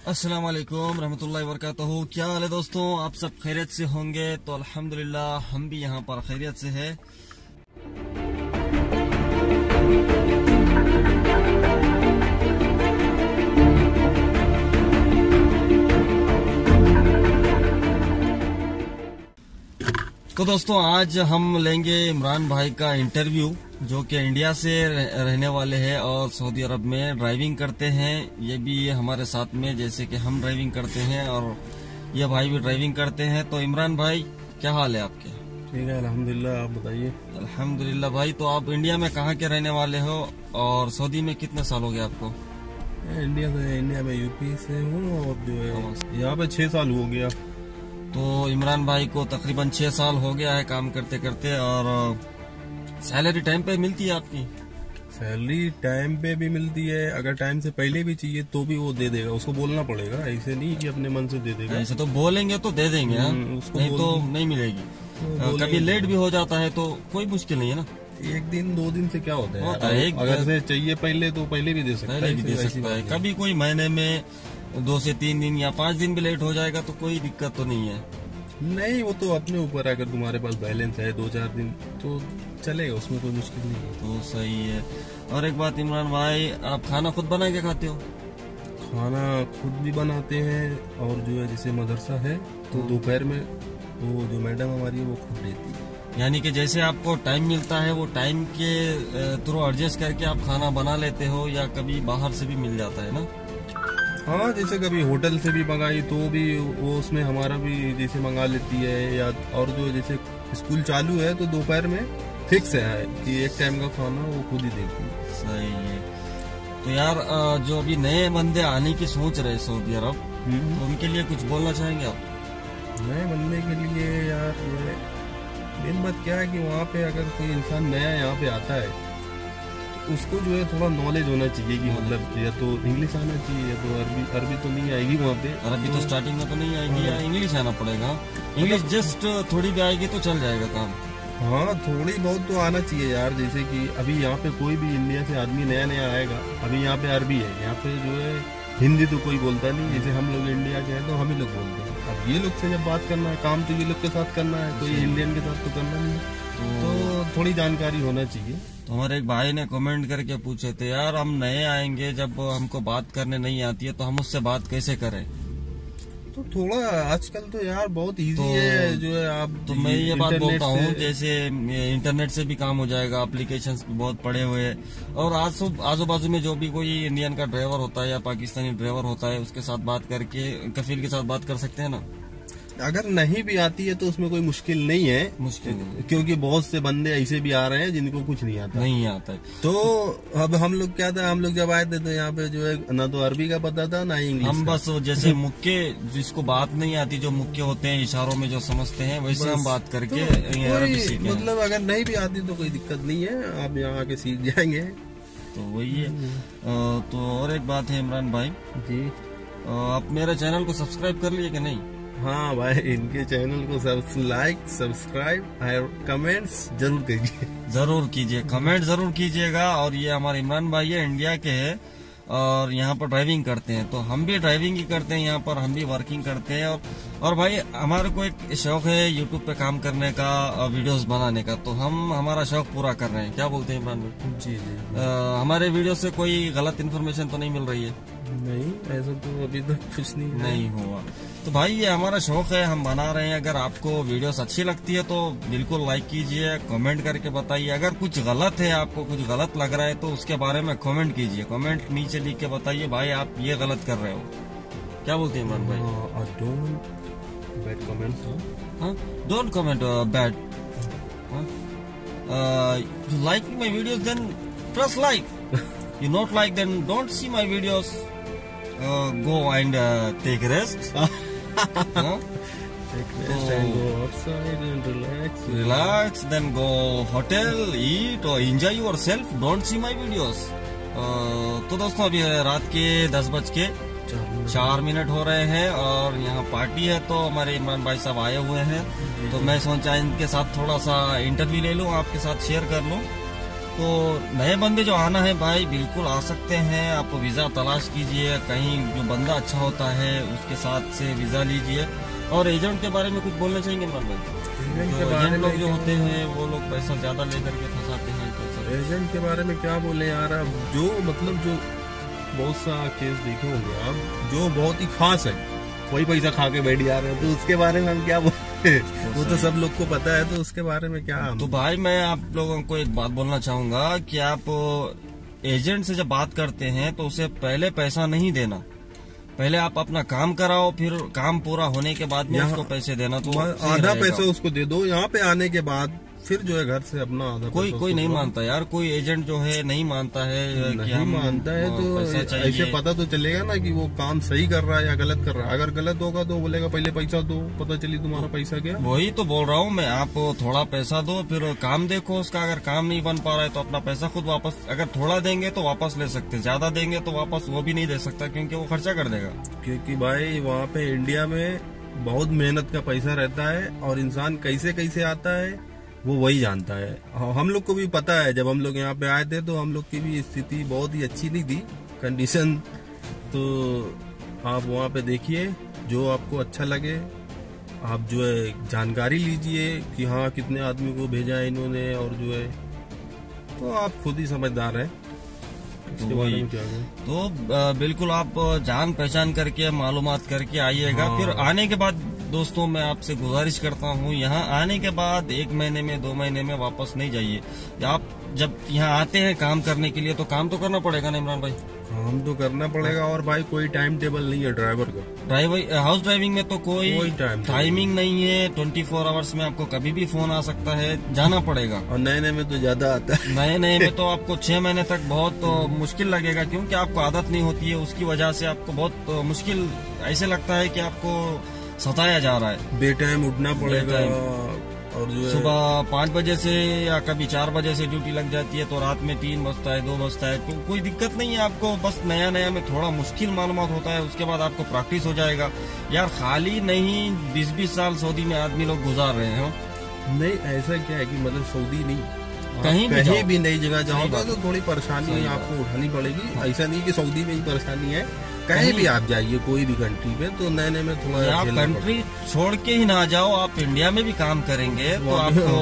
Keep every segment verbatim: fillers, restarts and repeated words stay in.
अस्सलाम वालेकुम रहमतुल्लाहि वबरकातुहू। क्या हाल है दोस्तों, आप सब खैरियत से होंगे? तो अल्हम्दुलिल्लाह हम भी यहाँ पर खैरियत से है। तो दोस्तों आज हम लेंगे इमरान भाई का इंटरव्यू, जो कि इंडिया से रहने वाले हैं और सऊदी अरब में ड्राइविंग करते हैं। ये भी हमारे साथ में, जैसे कि हम ड्राइविंग करते हैं और ये भाई भी ड्राइविंग करते हैं। तो इमरान भाई क्या हाल है आपके? ठीक है अल्हम्दुलिल्लाह, आप बताइए। अल्हम्दुलिल्लाह भाई। तो आप इंडिया में कहाँ के रहने वाले हो और सऊदी में कितने साल हो गए आपको? इंडिया से इंडिया में यूपी से हूँ और जो है यहाँ पे छह साल हो गया। तो इमरान भाई को तकरीबन छह साल हो गया है काम करते करते। और सैलरी टाइम पे मिलती है आपकी? सैलरी टाइम पे भी मिलती है, अगर टाइम से पहले भी चाहिए तो भी वो दे देगा। उसको बोलना पड़ेगा, ऐसे नहीं कि अपने मन से दे देगा। ऐसे तो बोलेंगे तो दे देंगे, नहीं तो नहीं मिलेगी। तो कभी लेट भी हो जाता है तो कोई मुश्किल नहीं है ना। एक दिन दो दिन से क्या होता है, होता है। अगर से चाहिए पहले तो पहले भी दे सकता है, पहले भी दे सकता है। कभी कोई महीने में दो से तीन दिन या पाँच दिन भी लेट हो जाएगा तो कोई दिक्कत तो नहीं है। नहीं, वो तो अपने ऊपर, अगर तुम्हारे पास बैलेंस है दो चार दिन तो चलेगा, उसमें कोई मुश्किल नहीं है। तो सही है। और एक बात इमरान भाई, आप खाना खुद बना के खाते हो? खाना खुद भी बनाते हैं और जो है जैसे मदरसा है तो दोपहर में वो जो मैडम हमारी है वो खुद देती है। यानी कि जैसे आपको टाइम मिलता है वो टाइम के थ्रू एडजस्ट करके आप खाना बना लेते हो, या कभी बाहर से भी मिल जाता है ना? हाँ, जैसे कभी होटल से भी मंगाई तो भी वो उसमें हमारा भी जैसे मंगा लेती है, या और जो जैसे स्कूल चालू है तो दोपहर में फिक्स है कि एक टाइम का खाना वो खुद ही देती है। सही है। तो यार जो अभी नए बंदे आने की सोच रहे सऊदी अरब, तो उनके लिए कुछ बोलना चाहेंगे आप? नए बंदे के लिए यार ये मेन बात क्या है कि वहाँ पे अगर कोई इंसान नया यहाँ पे आता है तो उसको जो है थोड़ा नॉलेज होना चाहिए कि मतलब या तो इंग्लिश आना चाहिए या तो अरबी। अरबी तो नहीं आएगी वहाँ पे, अरबी तो स्टार्टिंग में तो नहीं आएगी, या इंग्लिश आना पड़ेगा। इंग्लिश जस्ट थोड़ी भी आएगी तो चल जाएगा काम। हाँ, थोड़ी बहुत तो आना चाहिए यार। जैसे कि अभी यहाँ पे कोई भी इंडिया से आदमी नया नया आएगा, अभी यहाँ पे अरबी है, यहाँ पे जो है हिंदी तो कोई बोलता नहीं। जैसे हम लोग इंडिया के हैं तो हम ही लोग बोलते हैं। अब ये लोग से जब बात करना है, काम तो ये लोग के साथ करना है, कोई इंडियन के साथ तो करना नहीं। तो थोड़ी जानकारी होना चाहिए। तो हमारे एक भाई ने कमेंट करके पूछे थे, यार हम नए आएंगे, जब हमको बात करने नहीं आती है तो हम उससे बात कैसे करें? तो थोड़ा आजकल तो यार बहुत इजी तो, है जो है आप तो मैं ये बात बोलता हूँ, जैसे इंटरनेट से भी काम हो जाएगा, एप्लीकेशंस भी बहुत पड़े हुए हैं। और आजू आजू बाजू में जो भी कोई इंडियन का ड्राइवर होता है या पाकिस्तानी ड्राइवर होता है, उसके साथ बात करके कफील के साथ बात कर सकते हैं ना। अगर नहीं भी आती है तो उसमें कोई मुश्किल नहीं है। मुश्किल नहीं, क्योंकि बहुत से बंदे ऐसे भी आ रहे हैं जिनको कुछ नहीं आता नहीं आता है। तो अब हम लोग क्या था, हम लोग जब आए थे तो यहाँ पे जो है ना तो अरबी का पता था ना इंग्लिश। हम बस जैसे मुक्के, जिसको बात नहीं आती, जो मुक्के होते हैं इशारों में जो समझते हैं, वैसे हम बात करके तो अरबी सीखे। मतलब अगर नहीं भी आती तो कोई दिक्कत नहीं है, आप यहाँ आके सीख जाएंगे। तो वही है। तो और एक बात है इमरान भाई जी, आप मेरे चैनल को सब्सक्राइब कर लिए कि नहीं? हाँ भाई, इनके चैनल को सब लाइक सब्सक्राइब और कमेंट्स जरूर कीजिए। जरूर कीजिए, कमेंट जरूर कीजिएगा। और ये हमारे इमरान भाई है, इंडिया के हैं और यहाँ पर ड्राइविंग करते हैं। तो हम भी ड्राइविंग ही करते हैं यहाँ पर, हम भी वर्किंग करते हैं। और और भाई हमारे को एक शौक है यूट्यूब पे काम करने का, वीडियोस बनाने का। तो हम हमारा शौक पूरा कर रहे हैं। क्या बोलते हैं इमरान भाई? जी जी। आ, हमारे वीडियो से कोई गलत इन्फॉर्मेशन तो नहीं मिल रही है? नहीं, ऐसा तो अभी तक कुछ नहीं नहीं हुआ। तो भाई ये हमारा शौक है, हम बना रहे हैं। अगर आपको वीडियोस अच्छी लगती है तो बिल्कुल लाइक कीजिए, कमेंट करके बताइए। अगर कुछ गलत है, आपको कुछ गलत लग रहा है तो उसके बारे में कमेंट कीजिए, कमेंट नीचे लिख के बताइए भाई आप ये गलत कर रहे हो। क्या बोलते हैं इमरान भाई? Don't bad comments. हाँ, don't comment bad. You like my videos then press like, you not like then don't see my videos, go and take rest. Huh? Take rest and go outside and relax. Relax, then go hotel, eat or enjoy yourself. Don't see my videos. uh, तो दोस्तों अभी रात के दस बज के चार minute हो रहे हैं और यहाँ पार्टी है। तो हमारे इमरान भाई साहब आए हुए हैं, तो मैं सोचा इनके साथ थोड़ा सा इंटरव्यू ले लूँ, आपके साथ शेयर कर लूँ। तो नए बंदे जो आना है भाई बिल्कुल आ सकते हैं। आप वीजा तलाश कीजिए, कहीं जो बंदा अच्छा होता है उसके साथ से वीजा लीजिए। और एजेंट के बारे में कुछ बोलना चाहेंगे इमरान भाई? एजेंट लोग जो होते हैं वो लोग पैसा ज्यादा लेकर के फंसाते हैं। तो एजेंट के बारे में क्या बोले यार, अब जो मतलब जो बहुत सा केस देखे होंगे आप, जो बहुत ही खास है वही पैसा खा के बैठ जा रहे हैं, तो उसके बारे में हम क्या बोले? वो तो सब लोग को पता है, तो उसके बारे में क्या हम? तो भाई मैं आप लोगों को एक बात बोलना चाहूंगा कि आप एजेंट से जब बात करते हैं तो उसे पहले पैसा नहीं देना, पहले आप अपना काम कराओ, फिर काम पूरा होने के बाद में उसको पैसे देना। तो आधा पैसा उसको दे दो, यहाँ पे आने के बाद फिर जो है घर से अपना आधा कोई कोई नहीं मानता यार, कोई एजेंट जो है नहीं मानता है नहीं कि हम मानता है, तो ऐसे पता तो चलेगा ना कि वो काम सही कर रहा है या गलत कर रहा है। अगर गलत होगा तो बोलेगा पहले पैसा दो, पता चली तुम्हारा पैसा गया। वही तो बोल रहा हूँ मैं, आप थोड़ा पैसा दो फिर काम देखो उसका। अगर काम नहीं बन पा रहा है तो अपना पैसा खुद वापस, अगर थोड़ा देंगे तो वापस ले सकते, ज्यादा देंगे तो वापस वो भी नहीं दे सकता क्योंकि वो खर्चा कर देगा। क्योंकि भाई वहाँ पे इंडिया में बहुत मेहनत का पैसा रहता है और इंसान कैसे कैसे आता है वो वही जानता है। हम लोग को भी पता है, जब हम लोग यहाँ पे आए थे तो हम लोग की भी स्थिति बहुत ही अच्छी नहीं थी, कंडीशन। तो आप वहाँ पे देखिए, जो आपको अच्छा लगे आप जो है जानकारी लीजिए कि हाँ कितने आदमी को भेजा है इन्होंने, और जो है तो आप खुद ही समझदार हैं। तो वही तो बिल्कुल आप जान पहचान करके मालूमात करके आइएगा। हाँ। फिर आने के बाद दोस्तों मैं आपसे गुजारिश करता हूँ, यहाँ आने के बाद एक महीने में दो महीने में वापस नहीं जाइए। आप जब यहाँ आते हैं काम करने के लिए तो काम तो करना पड़ेगा ना इमरान भाई? काम तो करना पड़ेगा। और भाई कोई टाइम टेबल नहीं है ड्राइवर का। ड्राइवर हाउस ड्राइविंग में तो कोई, कोई टाइमिंग नहीं है। ट्वेंटी फोर आवर्स में आपको कभी भी फोन आ सकता है, जाना पड़ेगा। और नए नए में तो ज्यादा आता है। नए नए में तो आपको छह महीने तक बहुत तो मुश्किल लगेगा, क्योंकि आपको आदत नहीं होती है। उसकी वजह से आपको बहुत तो मुश्किल ऐसे लगता है कि आपको सताया जा रहा है। बे टाइम उठना पड़ेगा, और जो सुबह पाँच बजे से या कभी चार बजे से ड्यूटी लग जाती है तो रात में तीन बजता है, दो बजता है। तो कोई दिक्कत नहीं है आपको, बस नया नया में थोड़ा मुश्किल मालूमात होता है, उसके बाद आपको प्रैक्टिस हो जाएगा। यार खाली नहीं बीस बीस साल सऊदी में आदमी लोग गुजार रहे हैं। नहीं ऐसा क्या है कि मतलब सऊदी नहीं, कहीं भी कहीं भी नई जगह जाओगे तो थोड़ी परेशानी आपको उठानी पड़ेगी। ऐसा नहीं कि सऊदी में ही परेशानी है, कहीं भी आप जाइए कोई भी कंट्री में तो नए नए में थोड़ा आप कंट्री छोड़ के ही ना जाओ, आप इंडिया में भी काम करेंगे तो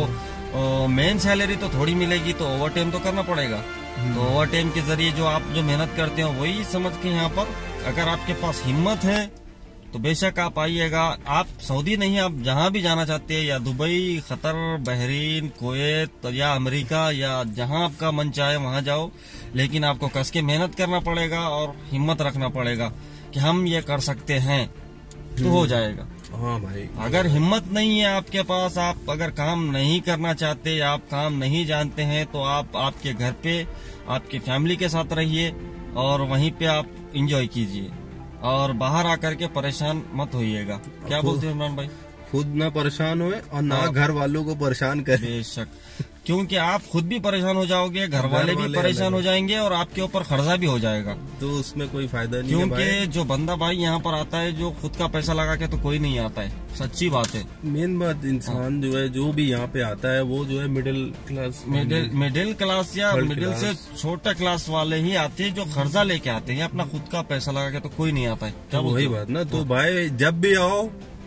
आपको मेन सैलरी तो थोड़ी मिलेगी, तो ओवर टाइम तो करना पड़ेगा। तो ओवर टाइम के जरिए जो आप जो मेहनत करते हो वही समझ के यहाँ पर, अगर आपके पास हिम्मत है तो बेशक आप आइएगा। आप सऊदी नहीं, आप जहाँ भी जाना चाहते हैं, या दुबई, कतर, बहरीन, कुवैत या अमेरिका, या जहाँ आपका मन चाहे वहाँ जाओ, लेकिन आपको कस के मेहनत करना पड़ेगा और हिम्मत रखना पड़ेगा कि हम ये कर सकते हैं, तो हो जाएगा। हाँ भाई, अगर हिम्मत नहीं है आपके पास, आप अगर काम नहीं करना चाहते या आप काम नहीं जानते हैं, तो आप आपके घर पे आपकी फैमिली के साथ रहिए और वहीं पे आप एंजॉय कीजिए, और बाहर आकर के परेशान मत होइएगा। क्या बोलते हैं इमरान भाई? खुद ना परेशान होए और ना घर वालों को परेशान करे। बेशक, क्योंकि आप खुद भी परेशान हो जाओगे, घर वाले भी परेशान हो जाएंगे और आपके ऊपर खर्चा भी हो जाएगा, तो उसमें कोई फायदा नहीं। क्योंकि जो बंदा भाई यहाँ पर आता है जो खुद का पैसा लगा के तो कोई नहीं आता है, सच्ची बात है। मेन बात, इंसान जो है जो भी यहाँ पे आता है वो जो है middle class, middle middle class या मिडिल से छोटा क्लास वाले ही आते हैं, जो खर्चा लेके आते हैं। अपना खुद का पैसा लगा के तो कोई नहीं आता है। क्या वही बात ना। तो भाई जब भी आओ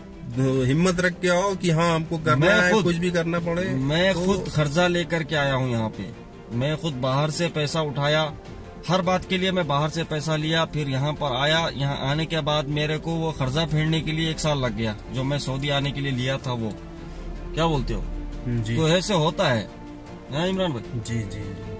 हिम्मत रख के आओ कि हाँ हमको करना है, कुछ भी करना पड़े। मैं तो खुद खर्चा लेकर के आया हूँ यहाँ पे, मैं खुद बाहर से पैसा उठाया, हर बात के लिए मैं बाहर से पैसा लिया, फिर यहाँ पर आया। यहाँ आने के बाद मेरे को वो खर्चा फेरने के लिए एक साल लग गया, जो मैं सऊदी आने के लिए लिया था वो। क्या बोलते हो जी? तो ऐसे होता है ना इमरान भाई? जी जी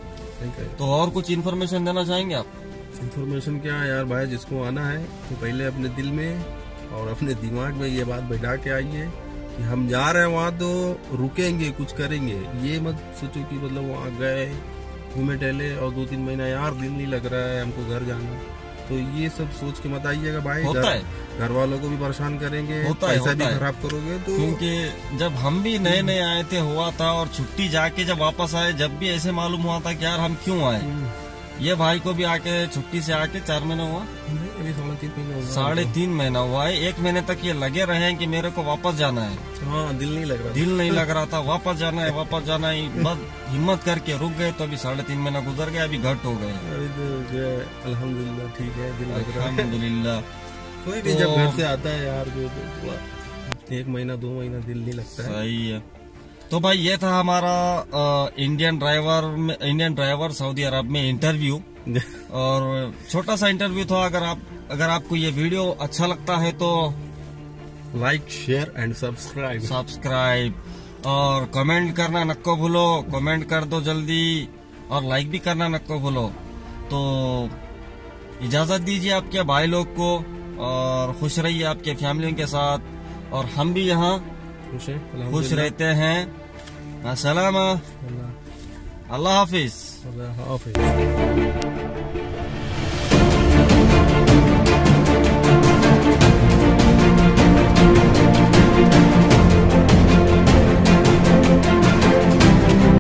जी। तो और कुछ इन्फॉर्मेशन देना चाहेंगे आप? इन्फॉर्मेशन क्या है यार भाई, जिसको आना है तो पहले अपने दिल में और अपने दिमाग में ये बात बैठा के आइए कि हम जा रहे हैं वहाँ तो रुकेंगे, कुछ करेंगे। ये मत सोचो कि मतलब वहाँ गए घूमे टहले और दो तीन महीना यार दिल नहीं लग रहा है हमको घर जाना, तो ये सब सोच के मत आइएगा भाई। होता है, घर वालों को भी परेशान करेंगे, होता पैसा है, भी खराब करोगे। तो क्योंकि जब हम भी नए नए आए थे हुआ था, और छुट्टी जाके जब वापस आए जब भी ऐसे मालूम हुआ था कि यार हम क्यों आए। ये भाई को भी आके छुट्टी से आके चार महीने हुआ, अभी साढ़े तीन महीने हो गए। साढ़े तीन महीना हुआ है। एक महीने तक ये लगे रहे हैं कि मेरे को वापस जाना है। हाँ, दिल नहीं लग रहा दिल नहीं लग रहा था, वापस जाना है वापस जाना है, बस हिम्मत करके रुक गए। तो अभी साढ़े तीन महीना गुजर गया, अभी घट हो गए। अभी तो जो है अल्हम्दुलिल्लाह ठीक है, दिल लग रहा है। अल्हम्दुलिल्लाह। कोई भी जब घर से आता है यार जो तो एक महीना दो महीना दिल नहीं लगता है। सही है। तो भाई ये था हमारा आ, इंडियन ड्राइवर में इंडियन ड्राइवर सऊदी अरब में इंटरव्यू। और छोटा सा इंटरव्यू था। अगर आप अगर आपको ये वीडियो अच्छा लगता है तो like share and subscribe subscribe और कमेंट करना नको भूलो। कमेंट कर दो जल्दी और लाइक भी करना नको भूलो। तो इजाजत दीजिए आपके भाई लोग को और खुश रहिए आपके फैमिली के साथ। और हम भी यहाँ खुश है, खुश रहते हैं। अस्सलाम, अल्लाह हाफिज। अल्लाह हाफिज।